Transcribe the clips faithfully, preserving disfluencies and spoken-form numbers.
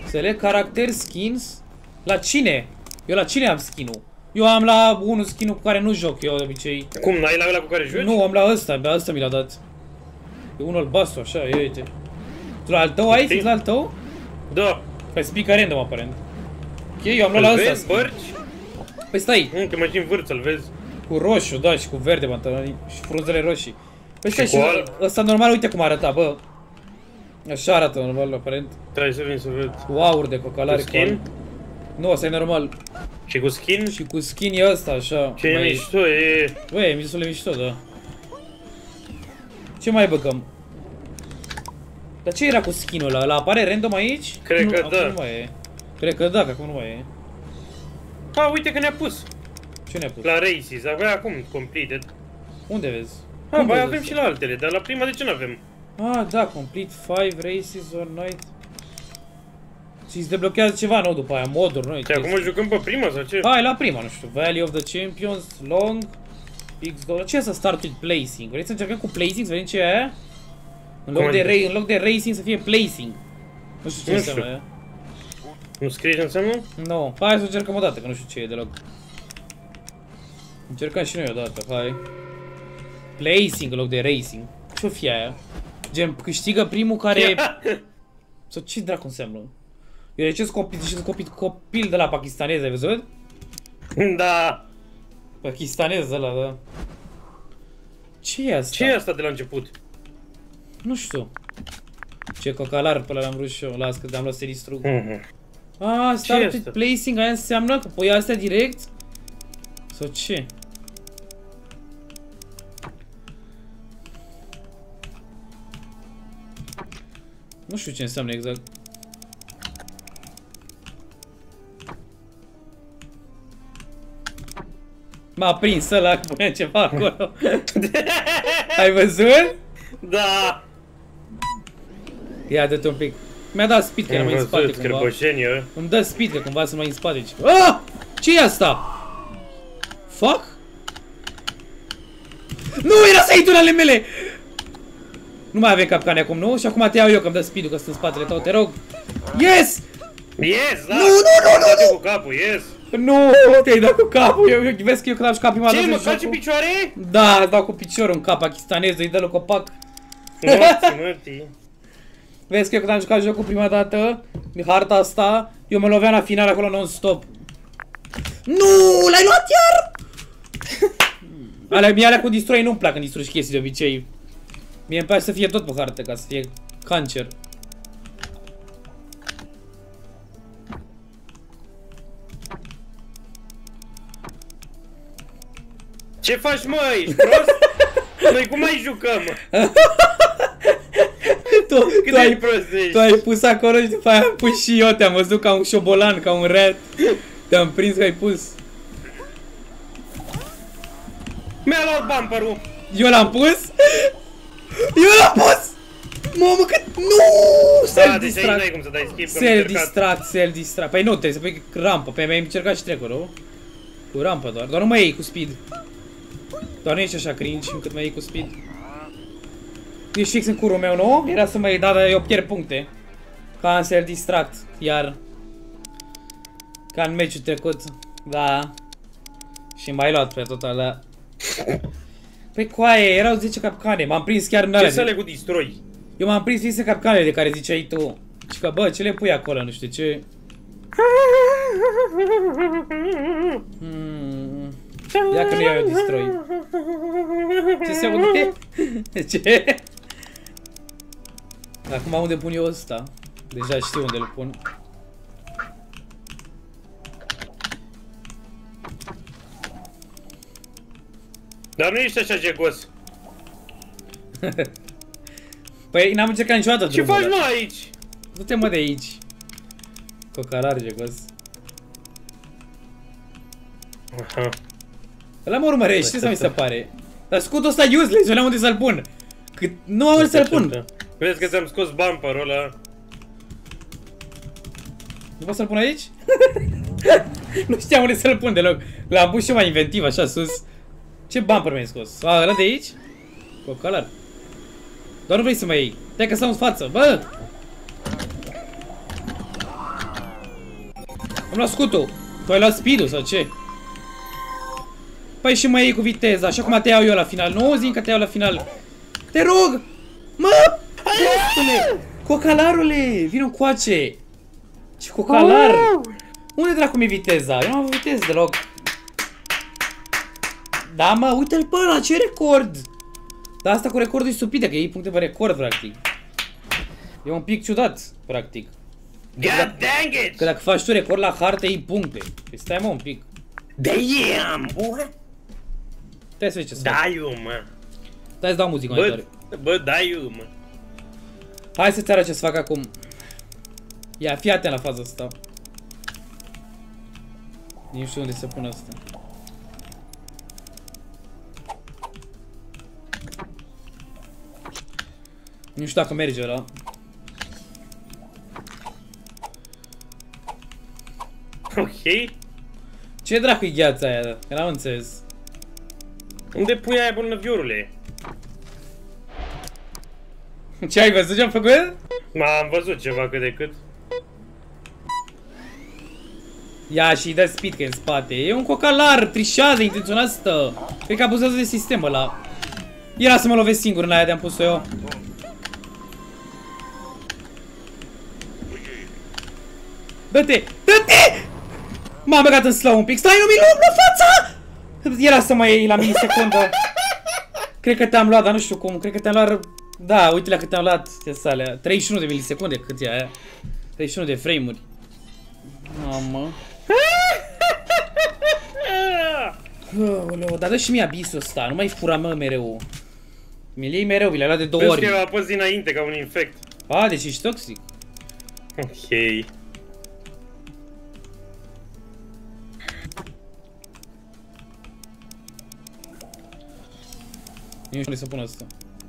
Select caracter skins. La cine? Eu la cine am skin-ul? Eu am la unul skin-ul cu care nu joc eu de obicei. Cum, n-ai la ăla cu care joci? Nu, am la ăsta, pe ăsta mi l-a dat. E unul albastru, așa, ia uite. Tu la al tău ai? Fix la al tău? Da. Păi speaker random aparent. Ok, eu am luat la ăsta. Vezi, bărci? Păi stai. Nu, te mai în vârf să-l vezi. Cu roșu, da, și cu verde pantaloni și frunzele roșii. Păi stai, și alb. ăsta normal, uite cum arăta, bă. Așa arată normal, aparent. Trebuie să vin să văd. Cu aur de cocalare. Cu skin? Nu, ăsta e normal. Și cu skin? Și cu skin e ăsta, așa. Ce e mișto, e... Băi, e destul de mișto, da. Ce mai băgăm? Dar ce era cu skin-ul ăla? Ăla apare random aici? Cred nu, că acum da. Nu mai e. Cred că da, că acum nu mai e. A, uite că ne-a pus. Ce ne-a pus? La Races, avea acum completed. Unde vezi? A, mai avem și la altele, dar la prima de ce nu avem? Ah, da, complete five races or night. Și îți deblochează ceva nou după aia, moduri noi. Și acum jucăm pe prima sau ce? Hai, la prima, nu știu. Valley of the Champions, Long, X doi. Ce e să start with placing? Vrei să încercăm cu placing, să vedem ce e aia? În loc, de, ra în loc de racing să fie placing. Nu știu ce nu înseamnă știu. aia. Nu scrie ce înseamnă? Nu. No. Hai să încercăm o dată, că nu știu ce e deloc. Încercăm și noi o dată, hai. Placing în loc de racing. Ce-o fi aia? Gen, câștigă primul care... Sau ce dracu înseamnă? Eu de ce sunt copil, copil, copil de la pakistanez, ai văzut? Da. Pakistanez ăla, da. Ce e asta? Ce e asta de la început? Nu știu. Ce cocalar pe ăla l-am vrut și eu, las că am luat să te distrug. Mm-hmm. Ah, start with placing, aia înseamnă că pui astea direct? Sau ce? Nu știu ce înseamnă exact. M-a prins ăla că punea ceva acolo. Ai văzut? Da. Ia, dă-te un pic. Mi-a dat speed că era mai în spate cumva. Îmi dă speed că cumva sunt mai în spate. Ah! Ce e asta? Fuck? Nu, era site-ul ale mele! Nu mai avem capcane acum, nu? Și acum te iau eu că-mi dă speed-ul că sunt în spatele tău, te rog. Yes! Yes, da! Nu, nu, nu, nu, nu! Cu capul, yes! Nu, te-ai dat cu capul, eu, eu, vezi că eu când am jucat prima dată. Ce, mă calci în picioare? Da, îți dau cu piciorul în cap pakistanez, îi dă lui copac. Morți, mărtii. Vezi că eu când am jucat jocul prima dată, harta asta, eu mă loveam la final acolo non-stop. Nu, l-ai luat iar! Alea, mie alea cu distroi nu-mi plac când distrugi chestii de obicei. Mie îmi place să fie tot pe hartă, ca să fie cancer. Ce faci, mă? Ești prost? Noi cum mai jucăm? Tu, tu, ai, prost tu ai pus acolo și după aia am pus și eu, te-am văzut ca un șobolan, ca un rat. Te-am prins că ai pus. Mi-a luat bumperul. Eu l-am pus? Eu l-am pus! Mamă, cât... Nu! Self-distract! Da, cum să dai skip, self-distract, self-distract. Păi nu, trebuie să pui rampă. Pe mine ai încercat și trecul, nu? Cu rampă doar. Doar nu mai iei cu speed. Doar nu ești așa cringe încât mai iei cu speed. Ești fix în curul meu, nu? Era să mă iei, da, dar eu pierd puncte. Ca în self-distract, iar. Ca în meciul trecut. Da. Și m-ai luat pe total, da. Păi coaie, erau zece capcane, m-am prins chiar în alea. Ce să le cu distroi? Eu m-am prins fix în capcanele de care ziceai tu. Și că bă, ce le pui acolo, nu știu ce. Hmm. Ia că nu iau eu distroi. Ce se aude? Ce? Acum unde pun eu ăsta? Deja știu unde îl pun. Dar nu ești așa jegos. Păi n-am încercat niciodată ce faci, mă, aici? Du-te, mă, de aici. Cocalar jegos. Aha. Ăla mă urmărește, sau mi se pare? Dar scutul ăsta useless, eu n-am unde să-l pun. Cât nu am unde să-l pun. Vezi că ți-am scos bumperul ăla. Nu pot să-l pun aici? Nu știam unde să-l pun deloc. L-am pus și eu mai inventiv, așa, sus. Ce bumper mi-ai scos? A, ăla de aici? Cocalar. Doar nu vrei să mă iei. Stai că stau în față, bă! Am luat scutul. Tu ai luat speed-ul sau ce? Păi și mă iei cu viteza, așa cum te iau eu la final. Nu zi că te iau la final. Te rog! Mă! Bostule! Cocalarule! Vino încoace! Ce cocalar! Unde dracu mi-e viteza? Eu nu am avut viteză deloc. Da, mă, uite-l pe ăla, ce record! Dar asta cu recordul e stupidă, că iei puncte pe record, practic. E un pic ciudat, practic. God dang it! Că dacă faci tu record la hartă, iei puncte. Păi stai, mă, un pic. Damn, boy! Stai să vezi ce să Da, fac. eu, mă. Stai să dau muzică mai tare. Bă, bă, da, eu, mă. Hai să-ți arăt ce să fac acum. Ia, fii atent la faza asta. Nici nu știu unde se pune asta. Nu știu dacă merge ăla. Ok. Ce dracu e gheața aia? Că n-am înțeles. Unde pui aia, bolnăviorule? Ce ai văzut ce-am făcut? M-am văzut ceva cât de cât. Ia și-i dă speed că e în spate. E un cocalar, trișează, intenționat stă. Cred că abuzează de sistem ăla. Era să mă lovesc singur în aia de-am pus-o eu. Dă-te! Dă-te! M-am băgat în slow un pic. Stai, nu mi luăm la fața! Era să mă iei la milisecundă. Cred că te-am luat, dar nu știu cum. Cred că te-am luat... Da, uite la cât te-am luat chestia alea. treizeci și unu de milisecunde, cât e aia? treizeci și unu de frame-uri. Mamă. Aoleu, dar dă și mie abisul ăsta, nu mai fura mă mereu. Mi-l iei mereu, mi l-ai luat de două ori. Vezi că eu apăs dinainte ca un infect. A, deci ești toxic. Ok. Nu știu unde să pun asta.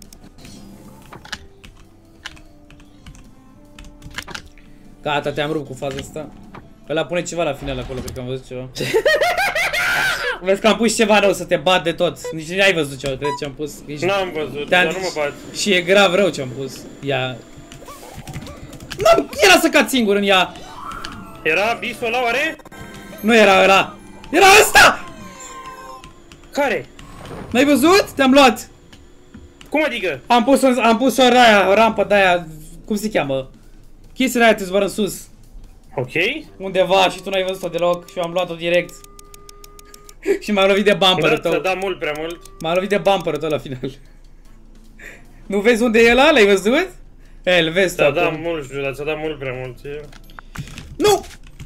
Gata, te-am rupt cu faza asta. Ăla pune ceva la final acolo, cred că am văzut ceva. Vezi că am pus ceva rău să te bat de tot. Nici nu ai văzut ceva, cred ce am pus. N-am văzut, dar nu mă bat. Și e grav rău ce am pus. Ia. Nu, era să cad singur în ea. Era bisul ăla oare? Nu era ăla. Era ăsta! Care? N-ai văzut? Te-am luat. Cum adică? Am pus-o am pus o raia, o rampă de-aia, cum se cheamă? Chestia aia te zboară în sus. Ok. Undeva și tu n-ai văzut-o deloc și eu am luat-o direct. Și m-a lovit de bumperul Da, tău. da mult prea mult. M-a lovit de bumperul tău la final. Nu vezi unde e ăla? L-ai văzut? E, îl vezi tu Da, da, acum. mult, știu, dar ți-a dat mult prea mult. E... Nu!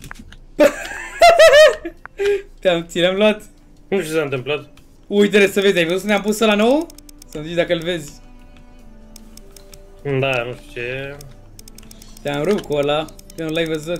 Te-am, ți l-am luat. Nu știu ce s-a întâmplat. Uite-le să vezi, ai văzut unde am pus ăla nou? Să-mi zici dacă îl vezi. Da, nu știu ce. Te-am rupt cu ăla, că nu l-ai văzut.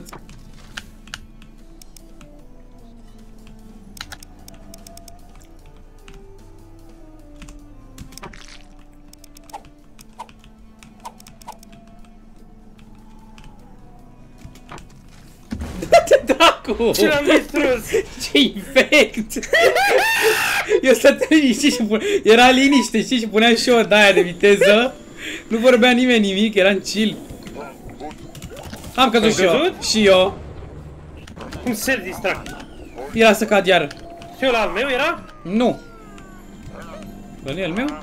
Da-te dracu! Ce l-am distrus? Ce infect! Eu stăteam liniștit și pune... Era liniște, știi, și puneam și eu de-aia de viteză. Nu vorbea nimeni nimic, eram chill. Am căzut și eu. Și eu. Cum se distract? Era să cad iar. Și ăla al meu era? Nu. Ăla e al meu?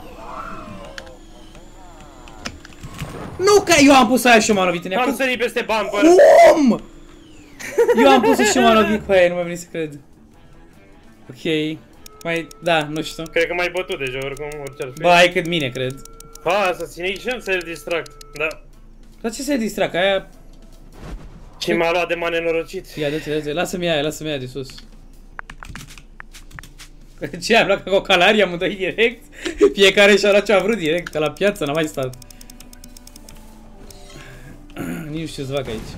Nu, că eu am pus aia și eu m-am lovit în ea. Am sărit peste bumper. Cum? Eu am pus și eu m-am lovit cu aia, nu mai veni să cred. Ok. Mai, da, nu știu. Cred că m-ai bătut deja, oricum, orice ar fi. Ba, ai cât mine, cred. A, Assassination se distract, da. Dar ce se distrac? Aia... Și m-a luat de m-a nenorocit. Ia, dă-te, dă-te, lasă-mi aia, lasă-mi aia de sus. Ce, am luat ca cocalarii amândoi direct? Fiecare și-a luat ce a vrut direct, ca la piață, n-a mai stat. Nici nu știu ce să fac aici.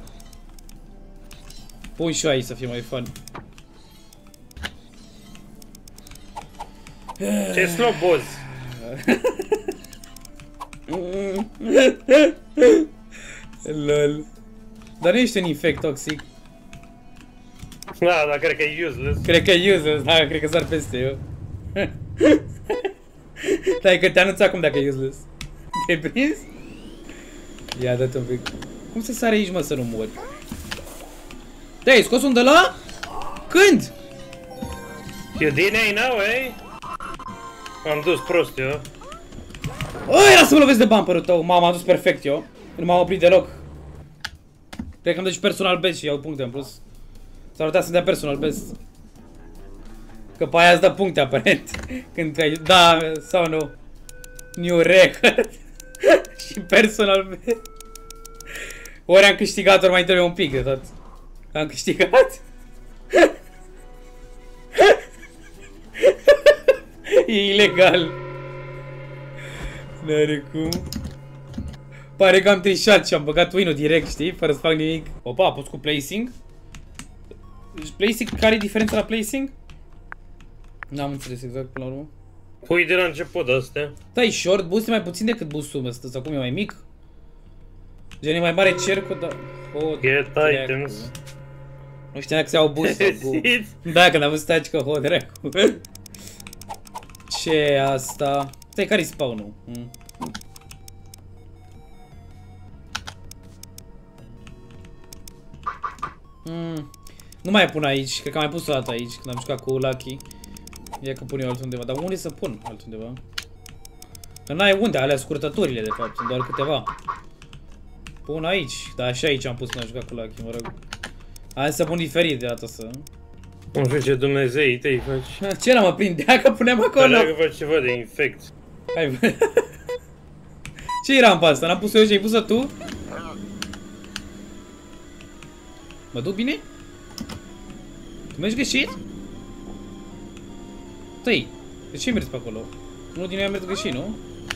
Pun și eu aici să fie mai fun. Ce sloboz. Lol. Dar nu ești un infect toxic. Da, dar cred că e useless. Cred că e useless, da, cred că sar peste eu. Stai că te anunț acum dacă e useless. Te-ai prins? Ia, dă-te un pic. Cum să sare aici, mă, să nu mori? Te-ai scos un de la? Când? You didn't know, eh? M-am dus prost eu. Oi, lasă-mă lovesc de bumperul tău. Mama, am dus perfect eu. Nu m-am oprit deloc. Cred că îmi dă și personal best și iau puncte în plus. S-ar putea să-mi dea personal best. Că pe aia îți dă puncte aparent. Când ai... Da, sau nu. New record. Și personal best. Ori am câștigat, ori mai trebuie un pic de tot. Am câștigat? E ilegal. N-are cum. Pare că am trișat și am băgat win-ul direct, știi? Fără să fac nimic. Opa, poți cu placing? Deci placing, care e diferența la placing? N-am înțeles exact până la urmă. Pui de la început astea. Da, e short, boost e mai puțin decât boost-ul ăsta, sau cum e mai mic? Gen e mai mare cercul, dar... Oh, Get items. Nu știam dacă se iau boost sau cu... Da, când am văzut aici că ho, dracu. Ce e asta? Stai, care-i spawn-ul? Hmm. Hmm. Nu mai pun aici, cred că am mai pus o dată aici, când am jucat cu Lucky. Ia că pun eu altundeva, dar unde să pun altundeva? Că n-ai unde, alea scurtăturile de fapt, sunt doar câteva. Pun aici, dar și aici am pus când am jucat cu Lucky, mă rog. Hai să pun diferit de data să... Nu știu ce Dumnezei tăi faci. Ce n-am mă prindea că puneam acolo? Părea că faci ceva de infect. Hai, ce-i rampa asta? N-am pus eu și ai pus-o tu? Mă duc bine? Tu mergi greșit? Tăi, de ce mergi pe acolo? Unul din noi a mers greșit, nu?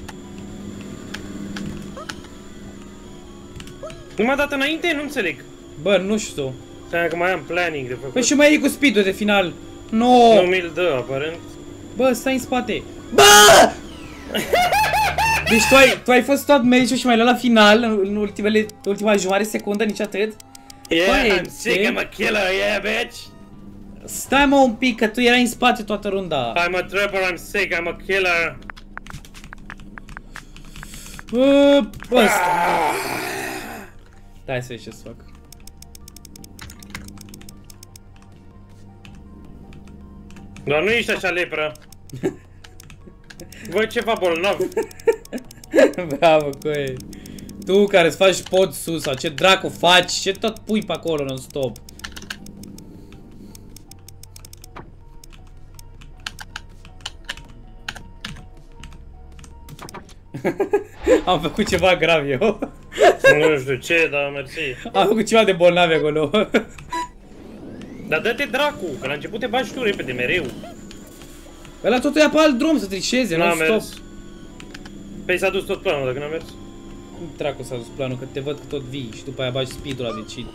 Numai dată înainte? Nu înțeleg. Bă, nu știu. Înseamnă că mai am planning de făcut. Păi și mai e cu speed-ul de final. No! Nu mi-l dă, aparent. Bă, stai în spate. Bă! Deci tu ai, tu ai fost tot meciul și mai luat la final, în ultimele, ultima jumătate de secundă, nici atât? Yeah, Băi, I'm sick, ce? I'm a killer, yeah, bitch! Stai mă un pic, că tu erai în spate toată runda. I'm a trapper, I'm sick, I'm a killer. Bă, bă, stai. Stai să vezi ce să fac. Doar nu ești așa lepră. Voi ceva bolnav. Bravo, coi. Tu care îți faci pod sus sau ce dracu faci, ce tot pui pe acolo non-stop. Am făcut ceva grav eu. Nu știu ce, dar mersi. Am făcut ceva de bolnavi acolo. Dar dă-te dracu, că la început te bagi tu repede, mereu. Ăla totul ia pe alt drum să trișeze, N-a non-stop. mers. Păi s-a dus tot planul, dacă n-a mers. Cum dracu s-a dus planul, că te văd că tot vii și după aia bagi speed-ul ăla de cheat.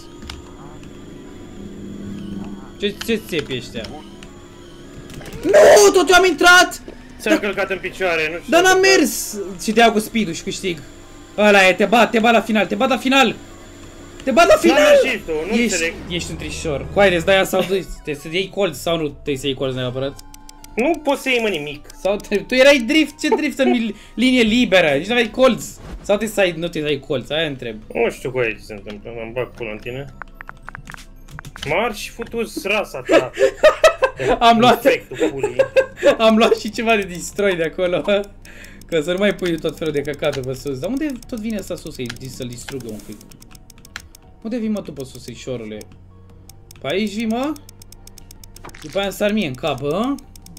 Ce, ce țepi ăștia? Nu, tot eu am intrat! S-a călcat în picioare, nu știu. Dar n-am mers! Și te iau cu speed-ul și câștig. Ăla e, te bat, te bat la final, te bat la final! Te bat la final! N-am ieșit tu, nu ești, înțeleg. ești un trișor. Cu aia, îți dai sau te să iei colț sau nu te să iei colț neapărat? Nu poți să iei mă nimic. Sau te, tu erai drift, ce drift în linie liberă? Nici n-aveai colț. Sau te să ai, nu te să ai colț, aia întreb. Nu știu cu aia ce se întâmplă, m-am bag pula în tine. Marci și futu-ți rasa ta. Am luat, Efectul pulii. am luat și ceva de destroy de acolo. Că să nu mai pui tot felul de căcatul pe sus. Dar unde tot vine asta sus să-l distrugă un pic? Unde vii mă tu pe sus, ișorule? Pe aici vii mă? După aia îmi sar mie în cap, hă?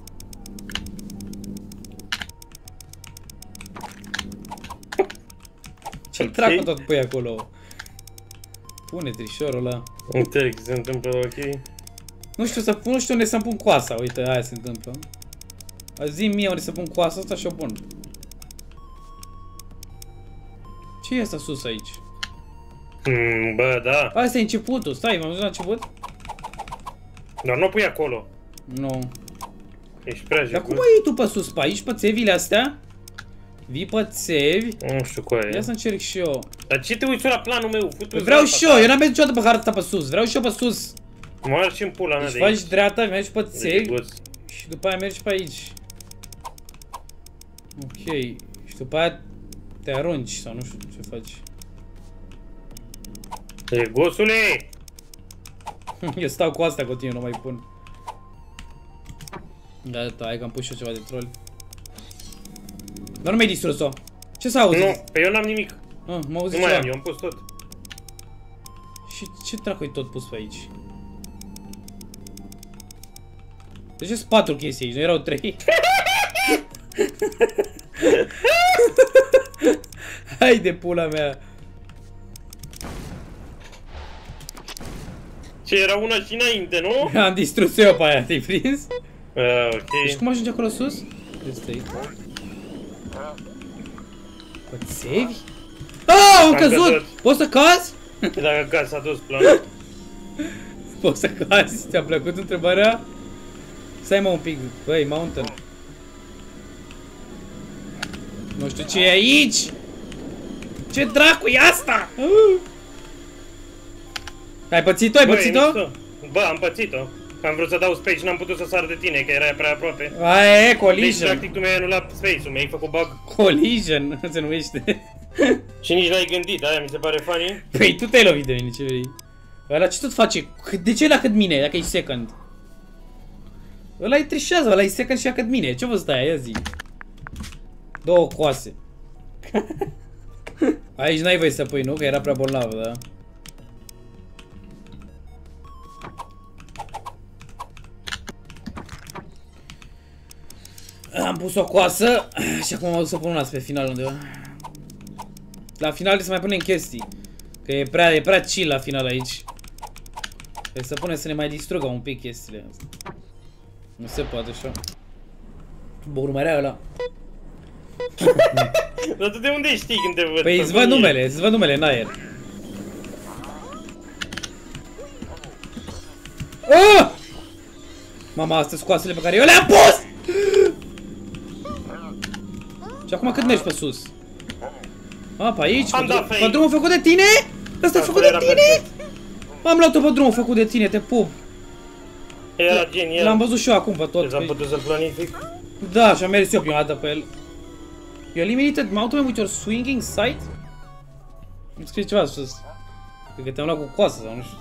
Ce dracu tot pui acolo? Pune trișorul ăla. Înțeleg ce se întâmplă, ok? Nu știu, să, nu știu unde să-mi pun coasa, uite, aia se întâmplă. Zi-mi mie unde să pun coasa asta și o pun. Ce e asta sus aici? Mm, bă, da. Asta e începutul, stai, m-am văzut la început? Dar nu o pui acolo. Nu. Ești prea Dar jecos. cum mai iei tu pe sus, pe aici, pe țevile astea? Vii pe țevi? Nu știu cu aia. Ia să încerc și eu. Dar ce te uiți la planul meu? Futu-ți Vreau rasa și ta. eu, eu n-am mers niciodată pe harta pe sus, vreau și eu pe sus. Mă arăt și în pula mea Deci de aici. faci dreapta, mergi pe țevi Jecos. și după aia mergi pe aici. Ok, și după aia te arunci sau nu știu ce faci. Jegosule! Eu stau cu asta continuu, nu mai pun. Gata, hai că am pus și eu ceva de troll. Dar nu mi-ai distrus-o. Ce s-a auzit? Nu, pe eu n-am nimic. Ah, m-a auzit Nu mai ceva. am, eu am pus tot. Și ce dracu-i tot pus pe aici? De ce sunt patru chestii aici? Nu erau trei? Hai de pula mea. Ce, era una și înainte, nu? Am distrus eu pe aia, te-ai prins? Uh, ok. Deci cum ajunge acolo sus? Este Poți save? Ah, am Am căzut! căzut. Poți să cazi? Dacă gaz s-a dus planul. Poți să cazi? Ți-a plăcut întrebarea? Stai mă un pic, băi, mountain. Nu știu ce e aici! Ce dracu e asta? Uh. Ai pățit-o? Ai Bă, e pățit-o? mișto. Bă, am pățit-o. Am vrut să dau space și n-am putut să sar de tine, că era prea aproape. Aia e, Deci, collision. practic, tu mi-ai anulat space-ul, mi-ai făcut bug. Collision, se numește. Și nici n-ai gândit, aia mi se pare funny. Păi tu te-ai lovit de mine, ce vrei? Ăla ce tot face? De ce la cât mine, dacă e second? Ăla e trișează, ăla e second și a cât mine. Ce vă aia, ia zi. Două coase. Aici n-ai voie să pui, nu? Că era prea bolnavă, da? Am pus o coasă și acum am dus să pun una spre final undeva. La final să mai punem chestii. Că e prea, e prea chill la final aici. Trebuie să punem să ne mai distrugă un pic chestiile astea. Nu se poate așa. Bă, urmărea ăla. Dar tu de unde știi când te văd? Păi îți văd numele, îți văd numele în aer. Oh! Mama, astea sunt coasele pe care eu le-am pus! Și acum cât mergi pe sus? A, pe aici? Am Pe, dat pe fake. drumul făcut de tine? Ăsta e Asta făcut de era tine? perfect. Am luat-o pe drumul făcut de tine, te pup. Era genial. L-am văzut și eu acum pe tot. Deci am putut să-l planific. Da, și am mers eu prima dată pe el. You eliminated mountain with your swinging sight? Îmi scrie ceva sus. Cred că te-am luat cu coasă sau nu știu.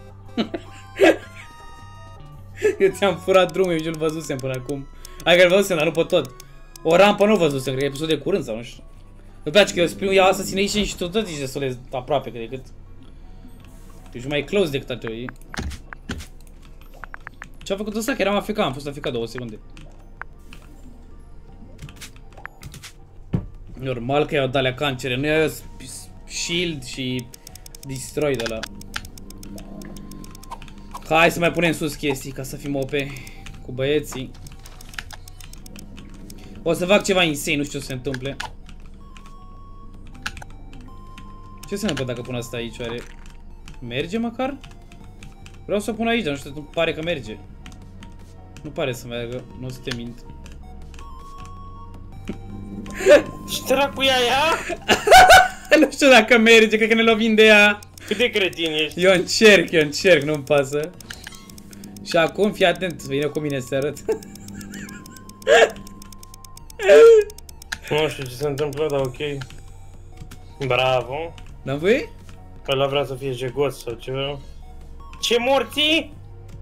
Eu ți-am furat drumul, eu nu-l văzusem până acum. Hai că-l văzusem, dar nu pe tot. O rampă nu văzusem, cred că e episod de curând sau nu știu. Îmi place că eu spun, ia Assassination și tu tot ești destul de aproape, cred decât. Ești mai close decât ar trebui. Ce-a făcut ăsta? Că eram aficat, am fost aficat două secunde. Normal că i-au dat alea cancere, nu i-au shield și destroy de la. Hai să mai punem sus chestii ca să fim O P cu băieții. O să fac ceva insane, nu știu ce se întâmple. Ce se întâmplă dacă pun asta aici, oare? Merge măcar? Vreau să o pun aici, dar nu știu, nu pare că merge. Nu pare să meargă, nu o să te mint. Ce dracu e aia? Nu știu dacă merge, cred că ne lovim de ea. Cât de cretin ești? Eu încerc, eu încerc, nu-mi pasă. Și acum, fii atent, vine cu mine să arăt. Nu știu ce se întâmplă, dar ok. Bravo. N-am voie? Ăla vrea să fie jegos sau ceva. Ce morții?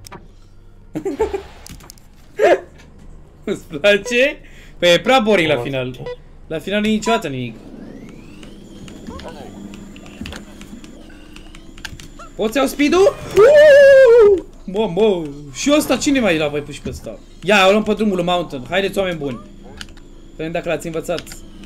Îți place? Păi e prea boring la final. La final nu e niciodată nimic. Poți să iau speed-ul? Bă, bă. Și ăsta cine mai l-a mai pus și pe ăsta? Ia, o luăm pe drumul lui Mountain. Haideți, oameni buni. Vedem dacă l-ați învățat.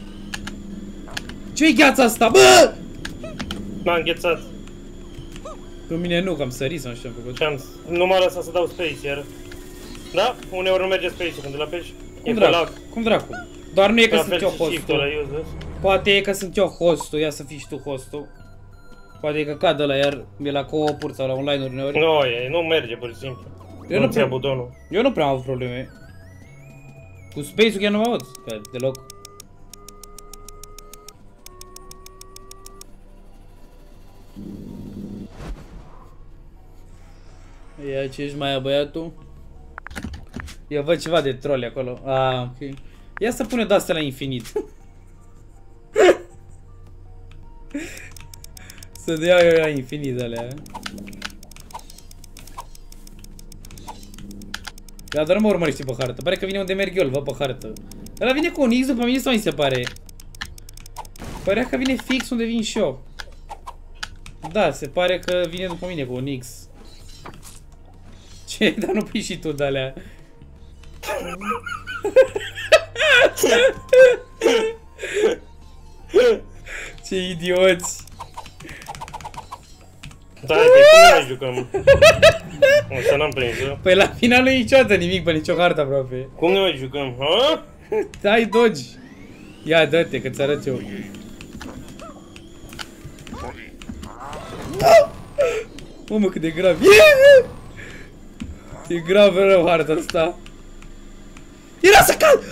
Ce-i gheața asta? Bă! M-a înghețat. Pe mine nu, că am sărit sau nu știu ce am făcut. Și am... Nu m-a lăsat să dau space iar. Da? Uneori nu merge space când îl apeși. Cum dracu? Cum dracu? Doar nu e că La sunt fel eu și shift-ul ăla hostul. useless. Poate e că sunt eu hostul, ia să fii și tu hostul. Poate e că cad ăla iar e la co-op-uri sau la online-uri uneori. Nu, e, nu merge pur și simplu. Eu Nu nu ți-a prea- butonul. Eu nu prea am avut probleme. Cu space-ul chiar nu mă aud, că deloc. Ia ce ești mai băiatul? Eu văd ceva de troli acolo. Ah, ok. Ia să pune de-astea la infinit. Să dea eu la infinit alea. Dar doar nu mă urmărește pe hartă. Pare că vine unde merg eu, îl văd pe hartă. Ăla vine cu un X după mine sau mi se pare? Părea că vine fix unde vin și eu. Da, se pare că vine după mine cu un X. Ce? Dar nu pui și tu de-alea. Ce idioți. Da, pe cum ne mai jucăm? O să n-am prins, eu. Păi la final nu e niciodată nimic pe nicio hartă aproape. Cum ne mai jucăm, ha? Dai dodge. Ia, dă-te, că ți arăt eu. Mamă, cât de grav. E grav rău harta asta. Era să cad!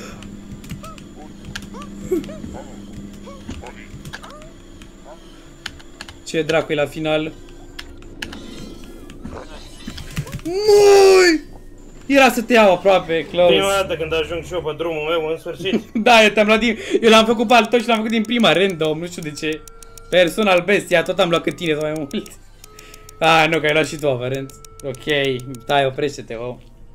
Ce dracu e la final? Mui! Era să te iau aproape, close. Prima dată când ajung și eu pe drumul meu, în sfârșit. Da, eu te-am luat din... Eu l-am făcut pe al tău și l-am făcut din prima, random, nu știu de ce. Personal best, ia, tot am luat cât tine sau mai mult. Ah, nu, că ai luat și tu, aparent. Ok, stai, oprește-te, oh.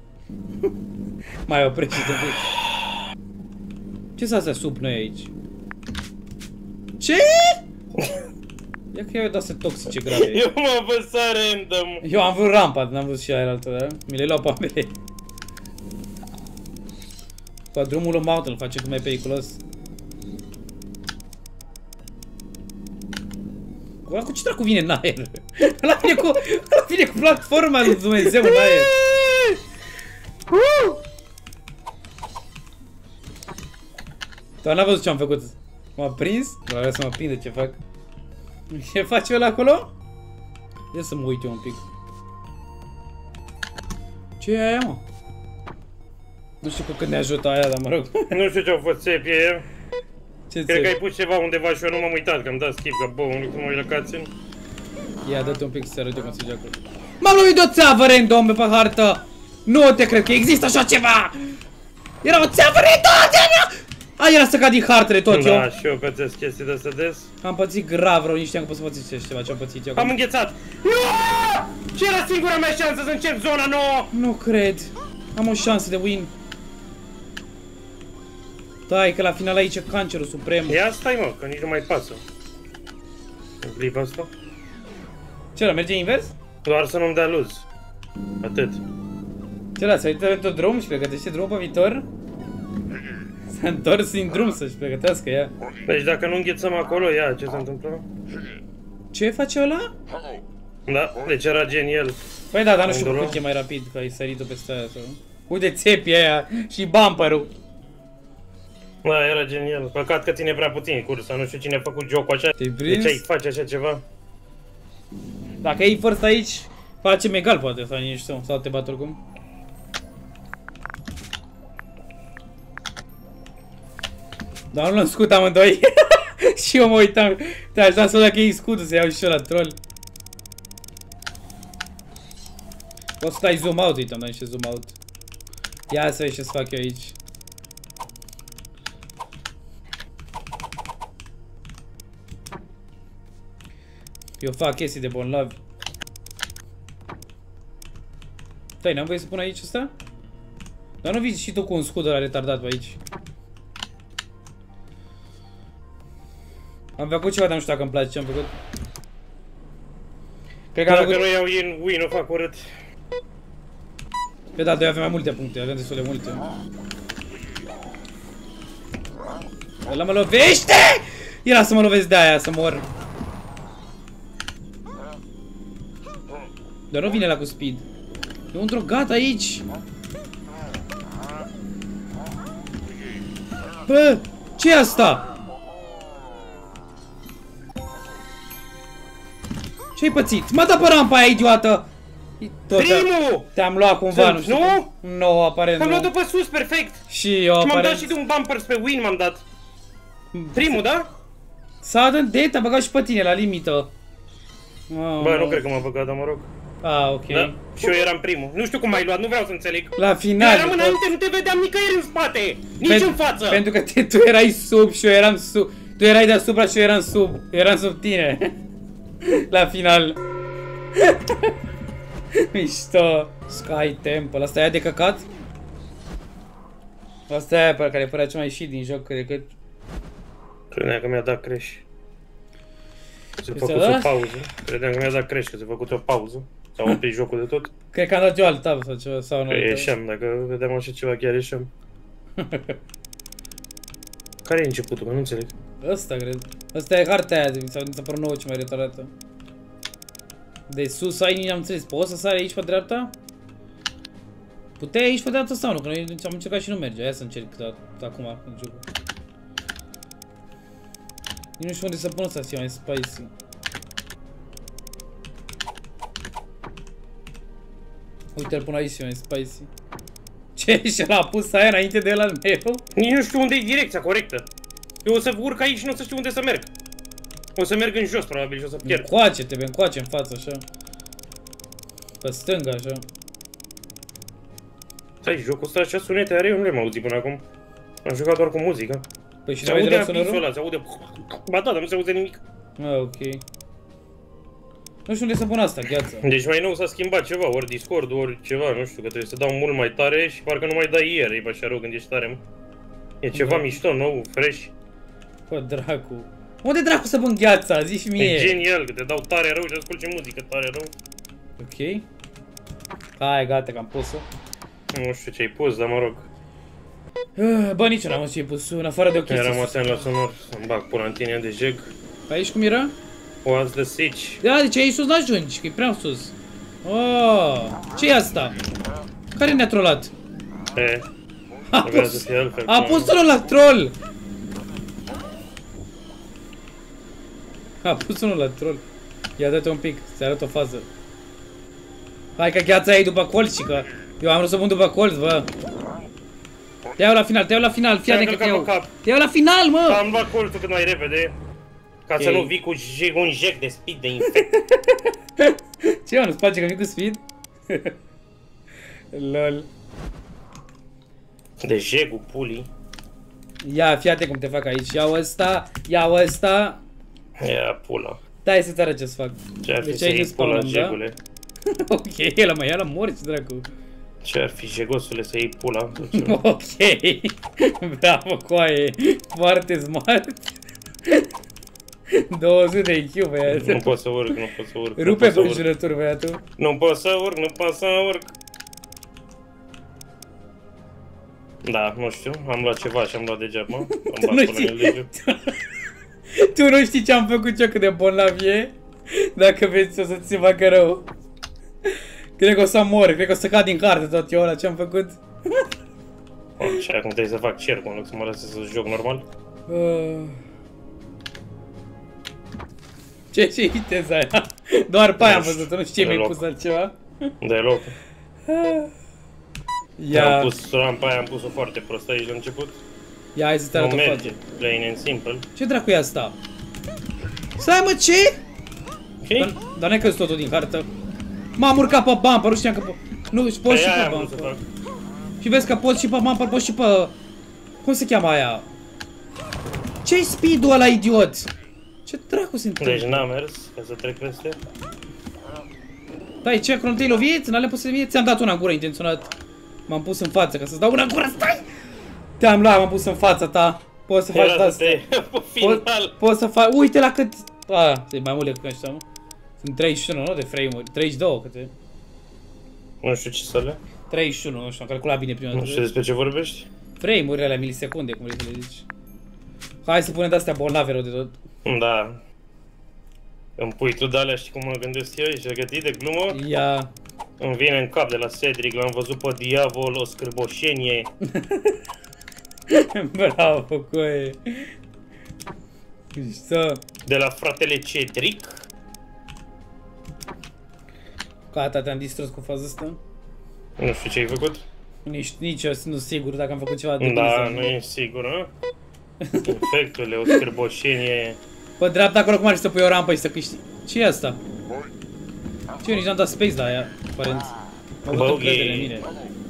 Mai oprește-te un pic. Ce s-a astea sub noi aici? Ce? Ia că eu dau toxice grave. Eu mă apăsat random. Eu am vrut rampa, n-am vrut și aia altă, da? Mi le luau pe ambele. Cu drumul lui mountain îl face cât mai periculos. Ăla cu ce dracu vine în aer? Ăla vine cu... Ăla vine cu platforma lui Dumnezeu în aer. Dar n-a văzut ce am făcut. M-a prins? Vreau să mă prinde ce fac. Ce face ăla acolo? Ia să mă uit eu un pic. Ce e aia, mă? Nu știu cu când ne ajută aia, dar mă rog. Nu știu ce-au fost țepie. Ce Cred că ai pus ceva undeva și eu nu m-am uitat, că am dat skip, că bă, unul cum mă uit la cutscene. Ia, dă-te un pic să arăt eu cum se joacă. M-am lovit de o țeavă random pe hartă! Nu te cred că există așa ceva! Era o țeavă random! A, era să cad din hartele tot, eu. Da, și eu pățesc chestii de-astea des. Am pățit grav rău, nici știam că pot să pățesc ceva, ce-am pățit eu. Am înghețat! Nu! Ce era singura mea șansă să încep zona nouă? Nu cred. Am o șansă de win. Dai, că la final aici e cancerul suprem. Ia stai, mă, că nici nu mai pasă. Clip asta? Ce, la merge invers? Doar să nu-mi dea luz. Atât. Ce, la, s-a uitat pe tot drum și pregătește drumul pe viitor? S-a întors din drum să-și pregătească ea. Deci dacă nu înghețăm acolo, ia, ce se întâmplă? Ce face ăla? Da, deci era genial. Păi da, dar nu știu Undul cât e mai rapid, că ai sărit-o peste aia sau... Uite țepii aia și bumperul. Da, era genial. Păcat că ține prea puțin cursa, nu știu cine a făcut jocul așa. Te-ai De prins? ce ai face așa ceva? Dacă iei first aici, facem egal poate, sau nici știu, sau te bat oricum. Dar nu l-am scut amândoi. Și eu mă uitam. Te-aș da să dacă iei scudul să iau și eu la troll. Poți să dai zoom out, uite, am dat niște zoom out. Ia să vezi ce să fac eu aici. Eu fac chestii de bonlavi. Stai, n-am voie să pun aici ăsta? Dar nu vii și tu cu un scut ăla retardat pe aici. Am făcut ceva, dar nu știu dacă îmi place ce am făcut. Cred că am Dacă făcut... nu iau in, win, o fac urât. Pe da, noi avem mai multe puncte, avem destul de multe. Ăla mă lovește! Era să mă lovesc de aia, să mor. Dar nu vine la cu speed. E un drogat aici. Bă, ce e asta? Ce-ai pățit? M-a dat pe rampa aia, idiotă! Primul! Te-am luat cumva, nu știu. Nu? Nu, aparent Am nu. luat-o pe sus, perfect! Și eu, Și m-am dat aparent... și de un bumper pe win, m-am dat. Primul, da? Sudden death, te-a băgat și pe tine, la limită. Oh, Bă, nu cred că m-a băgat, dar mă rog. Ah, ok. Da? Și eu eram primul. Nu știu cum m-ai luat, nu vreau să înțeleg. La Eu final... eram înainte, nu te vedeam nicăieri în spate! Nici Pen- în față! Pentru că te, tu erai sub și eu eram sub. Tu erai deasupra și eu eram sub. Eu eram sub tine. La final. Mișto. Sky Temple. Asta e de căcat? Asta e aia pe care părea cea mai shit din joc decât... Credeam că mi-a dat crash. S-a Ți-a făcut dat? o pauză. Credeam că mi-a dat crash, că s-a făcut o pauză. S-a oprit jocul de tot. Cred că am dat eu alt tab sau ceva, sau nu. Că ieșeam, dacă vedeam așa ceva, chiar ieșeam. Care e începutul? Că nu înțeleg. Ăsta, cred. Ăsta e harta aia, mi s-a părut nouă ce mai retarată. De sus ai, nici am înțeles. Poți să sari aici pe dreapta? Puteai aici pe dreapta sau nu? Că noi am încercat și nu merge. Aia să încerc acum în jocul. Nici nu știu unde să pun ăsta să fie mai spicy. Uite, îl pun aici să fie mai spicy. Ce? Și l-a pus aia înainte de el al meu? Nici nu știu unde e direcția corectă. Eu o să urc aici și nu o să știu unde să merg. O să merg în jos, probabil, și o să pierd. Încoace, trebuie încoace în față, așa. Pe stânga, așa. Stai, jocul ăsta așa sunete are, eu nu le-am auzit până acum. Am jucat doar cu muzică. Păi și Se nu vezi aude la sonorul? apisul ăla, se aude... Ba da, dar nu se aude nimic. Ah, ok. Nu știu unde să pun asta, gheața. Deci mai nou s-a schimbat ceva, ori Discord, ori ceva, nu știu, că trebuie să dau mult mai tare și parcă nu mai dai ieri, e așa rău când ești tare, mă. E ceva Da. mișto, nou, fresh. Bă, dracu. Unde dracu să pun gheața? Zi și mie. E genial, că te dau tare rău și asculti muzică tare rău. Ok. Hai, gata, că am pus-o. Nu știu ce ai pus, dar mă rog. Ah, Bă, nici eu n-am văzut ce ai pus, în afară de o chestie. Eram atent la sonor, să-mi bag pula în tine de jeg. Aici cum era? What's the sitch? Da, deci aici sus n-ajungi, că e prea sus. Oh, ce e asta? Care ne-a trollat? E, A trebuia pus, să fie altfel. a pus unul la troll! A pus unul la troll. Ia dă-te un pic, să arăt o fază. Hai că gheața e după colț și că eu am vrut să pun după colț, bă. Te iau la final, te iau la final, fii atent că te iau. Te iau la final, mă! Am luat colțul cât mai repede. Ca să Ok. nu vii cu jeg- un jec de speed de infect. Ce, mă, nu-ți place că vin cu speed? Lol. De jegul pulii. Ia, fii atent cum te fac aici. Iau ăsta, iau ăsta. Ia pula. Dai să-ți arăt ce-ți fac. Ce-ar fi Deci să aici iei nu pula, spawnăm, da? jegule? Ok, el mai ia la morți, dracu. Ce-ar fi, jegosule, să iei pula? Sau ceva? Ok. Bravo, coaie. Foarte smart. două sute de I Q, Nu băiatul. pot să urc, nu pot să urc. nu Rupe pot să cu urc. jurături, băiatul. Nu pot să urc, nu pot să urc. Da, nu știu, am luat ceva și am luat degeaba. Am Tu bat nu până în el de știi, joc. tu nu știi ce am făcut eu, cât de bolnav e? Dacă vezi, o să ți se facă rău. Cred că o să mor, cred că o să cad din carte tot eu ăla ce am făcut. Oh, și acum trebuie să fac cerc, în loc să mă lase să joc normal. Uh. Ce ce viteza aia? Doar pe aia am văzut, nu știu ce mi-ai Deloc. pus altceva. Deloc. Ia, Am pus rampa aia, am pus-o foarte prost aici la început. ia hai să te Nu arăt o merge, față. plain and simple. Ce dracu e asta? Stai mă, ce? Ok? Dar, dar n-ai căzut totul din hartă. M-am urcat pe bumper, nu știam că po... Nu, și poți Pe și aia pe am vrut să bumper. fac. Și vezi că poți și pe bumper, poți și pe... Cum se cheamă aia? Ce-i speed-ul ăla, idiot? Ce dracu se întâmplă? Deci n-am mers, ca să trec peste. Stai, ce, acolo te-ai lovit? N-alea pus să vie? Ți-am dat una în gură intenționat. M-am pus în față ca să-ți dau una în gură, stai! Te-am luat, m-am pus în fața ta. Poți să faci Era să asta. te... pe Poți, final. poți să faci... Uite la cât... A, sunt mai mult decât ăștia, mă. Sunt treizeci și unu, nu? De frame-uri. treizeci și doi câte. Nu știu ce să le... treizeci și unu, nu știu, am calculat bine prima Nu dată. știu despre ce vorbești. Frame-urile alea milisecunde, cum vrei să le zici. Hai să punem de-astea bolnave rău de tot. Da. Îmi pui tu de-alea, știi cum mă gândesc eu? Ești pregătit de glumă? Ia... Îmi vine în cap de la Cedric, l-am văzut pe diavol, o scârboșenie. Bravo, coe. Să... De la fratele Cedric. Gata, te-am distrus cu faza asta. Nu știu ce ai făcut. Nici, nici eu sunt sigur dacă am făcut ceva de Da, nu e sigur, a? Infectule, o scârboșenie. Pe dreapta acolo cum ar fi să pui o rampă și să câștigi. Ce e asta? Ce, eu nici n-am dat space la aia, aparent. Mă Bă, văd ok. încredere în mine.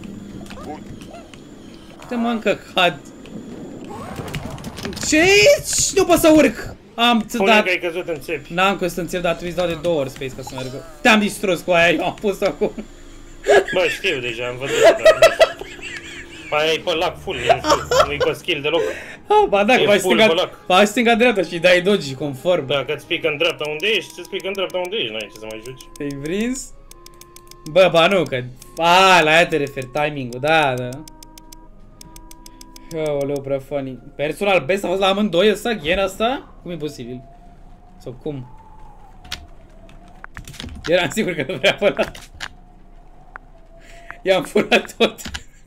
Te mă încăcat. Ce? Nu pot să urc! Am Spune dat... că ai căzut în țepi. N-am cum să înțeleg, dar trebuie să dau de două ori space ca să meargă. Te-am distrus cu aia, eu am pus acum. Bă, știu deja, am văzut. Dar nu știu. Aia e pe lac full, e în sus, nu-i pe skill deloc. Ah, ba da, E faci full stânga, pe lac. faci stânga-dreapta și dai dodge conform. Dacă îți pică în dreapta unde ești, îți pică în dreapta unde ești, n-ai ce să mai juci. Te-ai prins? Bă, ba nu, că... A, la aia te referi, timing-ul, da, da. Aoleu, prea funny. Personal best a fost la amândoi ăsta, gen asta? Cum e posibil? Sau cum? Eram sigur că nu vrea pe ăla. I-am furat tot.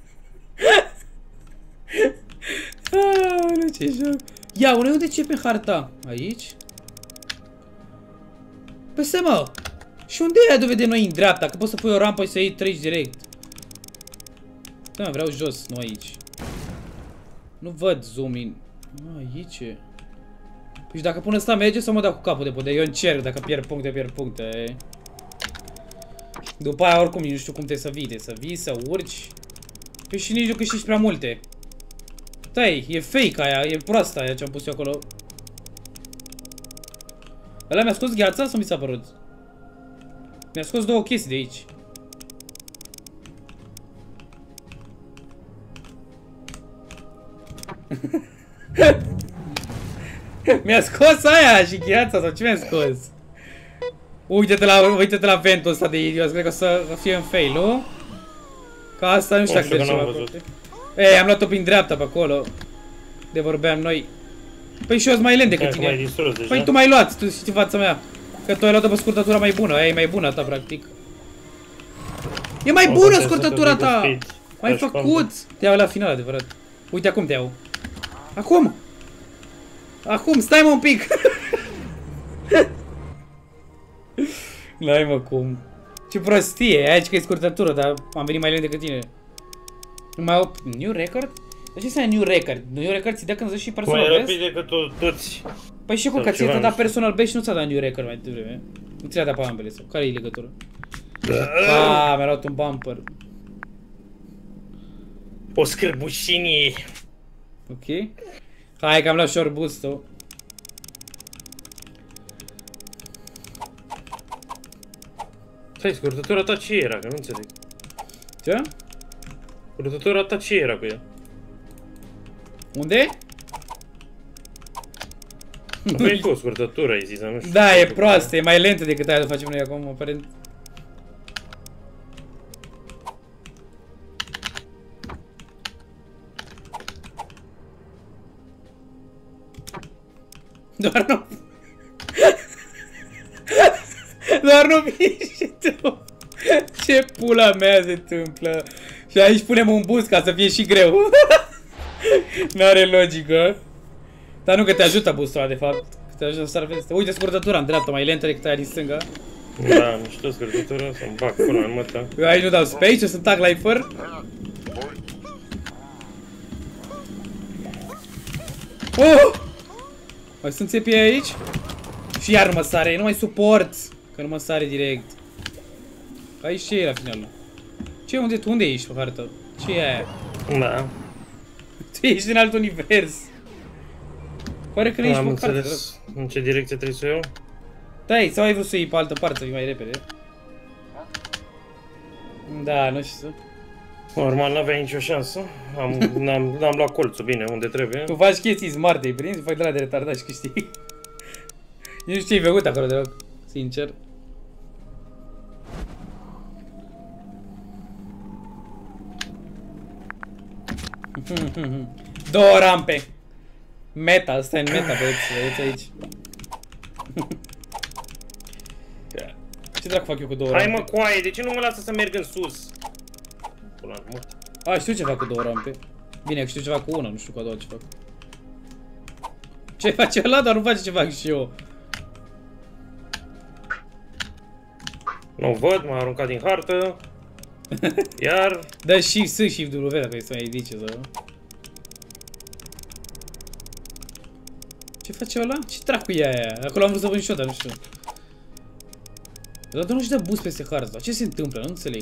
Aoleu, ce joc. Ia, unde unde ce pe harta? Aici? Păi se mă! Și unde e aia de vedem noi în dreapta? Că poți să pui o rampă și să iei treci direct. Da, mă, vreau jos, nu aici. Nu văd zoom in. Ah, aici e. Păi și dacă pun ăsta merge sau mă dau cu capul de podea? Eu încerc, dacă pierd puncte, pierd puncte. După aia oricum nu știu cum trebuie să vii, de să vii, să urci. Păi și nici nu câștigi prea multe. Stai, e fake aia, e proasta aia ce-am pus eu acolo. Ăla mi-a scos gheața sau mi s-a părut? Mi-a scos două chestii de aici. Mi-a scos aia și gheața sau ce mi-a scos? Uite-te la, uite-te la ventul ăsta de idiot, cred că o să fie în fail, nu? Ca asta nu știu dacă merge ceva. Ei, am luat-o prin dreapta pe acolo. De vorbeam noi. Păi și eu sunt mai lent decât tine. Păi tu m-ai luat, tu știi fața mea. Că tu ai luat-o pe scurtătura mai bună, aia e mai bună a ta, practic. E mai bună scurtătura ta! M-ai făcut! Te iau la final, adevărat. Uite acum te iau. Acum! Acum, stai mă un pic! N-ai mă cum. Ce prostie, aici că e scurtătură, dar am venit mai lent decât tine. Numai o... New record? Dar ce înseamnă new record? New record ți dă când zici și personal best? Mai rapid decât toți. Păi și cum, că ți-a dat personal best și nu ți-a dat new record mai devreme? Nu ți-a dat pe ambele sau? Care e legătura? Aaa, mi-a luat un bumper. O scârbușinie. Ok. Hai că am luat short boost-ul. Stai, scurtătura ta ce era? Că nu înțeleg. Ce? Scurtătura ta ce era cu ea? Unde? Nu e cu o scurtătură, ai zis, nu știu. Da, e proastă, e mai lentă decât aia de facem noi acum, aparent. Doar nu... Doar nu vii și tu. Ce pula mea se întâmplă? Și aici punem un boost ca să fie și greu. N-are logică. Dar nu că te ajută boostul ăla de fapt. Că te ajută să sar peste. Uite scurtătura în dreapta, mai lentă decât aia din stânga. Da, nu știu scurtătura, să-mi bag pula în măta. Eu aici nu dau space, o să tag lifer. Oh! Mai sunt țepii aici? Și iar nu mă sare, nu mai suport. Că nu mă sare direct. Aici ce e la final? Ce, unde, unde ești pe hartă? Ce e aia? Da. Tu ești în alt univers. Pare că nu ești pe hartă. În ce direcție trebuie să iau? Stai, sau ai vrut să iei pe altă parte, să fii mai repede? Da, nu știu. Normal, n-aveai nicio șansă. N-am luat colțul bine, unde trebuie. Tu faci chestii smart, te-ai prins? Faci de la de retardat și câștigi. Nu știu ce-ai făcut acolo deloc, sincer. Două rampe. Meta, asta e în meta, băieți, vedeți aici. Ce dracu fac eu cu două rampe? Hai mă, coaie, de ce nu mă lasă să merg în sus? Pula mă. A, știu ce fac cu două rampe. Bine, știu ce fac cu una, nu știu cu a doua ce fac. Ce face ăla, dar nu face ce fac și eu. Nu văd, m-a aruncat din hartă. Iar... Dă Shift S, Shift W dacă este mai ridice sau... Ce face ăla? Ce dracu e aia? Acolo am vrut să vând și eu, dar nu știu. Dar nu și dă boost peste hartă. Ce se întâmplă? Nu înțeleg.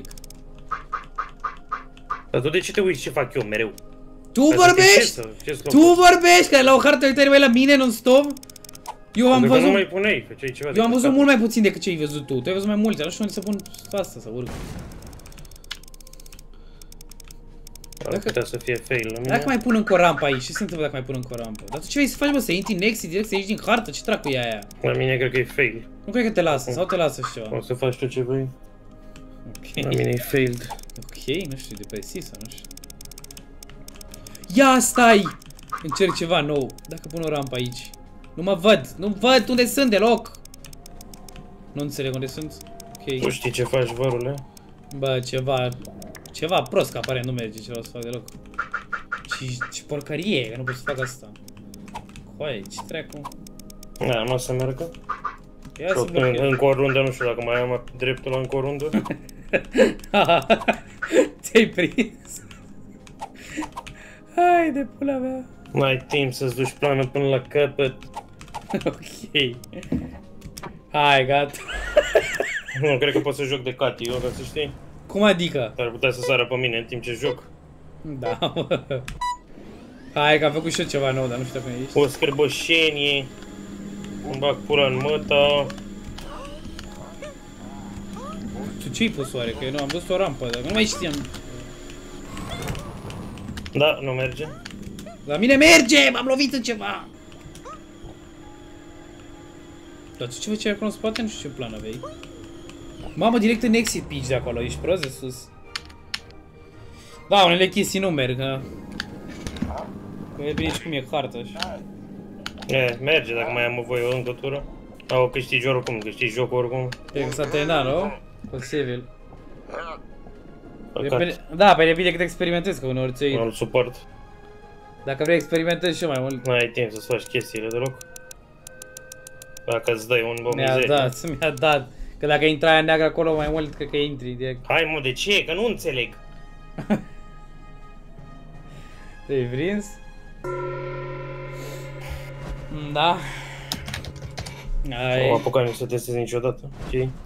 Dar tu de ce te uiți ce fac eu mereu? Tu vorbești? Tu vorbești? Că la o hartă uite mai la mine non-stop? Eu am văzut... nu mai puneai, făceai ceva. Eu am văzut mult mai puțin decât ce ai văzut tu. Tu ai văzut mai multe, nu știu unde să pun asta, să urc. Ar putea să fie fail la mine. Dacă mai pun încă o rampă aici, ce se întâmplă dacă mai pun încă o rampă? Dar tu ce vrei să faci, mă, să intri în exit direct, să ieși din hartă? Ce dracu e aia? La mine cred că e fail. Nu cred că te lasă, sau te lasă și ceva. O să faci tu ce vrei. Ok. La mine e failed. Ok, nu știu, depresiv sau nu știu. Ia stai! Încerc ceva nou. Dacă pun o rampă aici. Nu mă văd, nu văd unde sunt deloc. Nu înțeleg unde sunt. Ok. Tu știi ce faci, vărule? Bă, ceva... Ceva prost, că apare nu merge ce vreau să fac deloc. Ce, ce porcărie, că nu pot să fac asta. Coaie, ce treacu? Da, nu o să meargă. Ia să în, blochez. încă o rundă, nu știu dacă mai am dreptul la încă o rundă. Ți-ai prins? Hai de pula mea. N-ai timp să-ți duci planul până la capăt. Ok. Hai, gata. Nu, cred că pot să joc de Cati, eu, ca să știi. Cum adică? Ar putea să sară pe mine în timp ce joc. Da, mă. Hai că am făcut și eu ceva nou, dar nu știu dacă ești. O scârboșenie. Îmi bag pula în măta. Tu ce-i pus oare? Că eu nu am văzut o rampă, dar nu mai știam. Da, nu merge. La mine merge! M-am lovit în ceva! Dar tu ce făceai acolo în spate? Nu știu ce plan aveai. Mamă, direct în exit pitch de acolo, ești prost de sus. Da, unele chestii nu merg, că... Că e bine și cum e harta așa. E, merge dacă mai am voie o încă tură. Sau câștigi oricum, câștigi jocul oricum. Cred că s-a terminat, nu? Posibil. Păcat. Depinde... Da, păi e bine cât experimentezi, că uneori ți-o Nu-l suport. Dacă vrei experimentezi și eu mai mult. N-ai timp să-ți faci chestiile deloc. Dacă îți dai un bom Mi-a mizerie. dat, mi-a dat. Că dacă intra aia neagră acolo mai mult, cred că intri direct. Hai mă, de ce? Că nu înțeleg. Te-ai prins? Da. Nu Ai. am apucat nici să testez niciodată. Ok?